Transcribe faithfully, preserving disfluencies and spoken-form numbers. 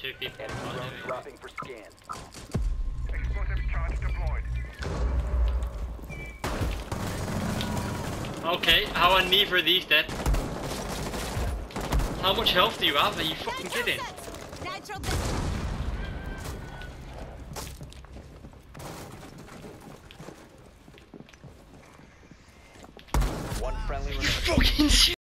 two people. Enemy drone dropping for scan. Explosive charge deployed. Okay, how are neither of these dead? How much health do you have? Are you fucking kidding? One friendly You remaining. fucking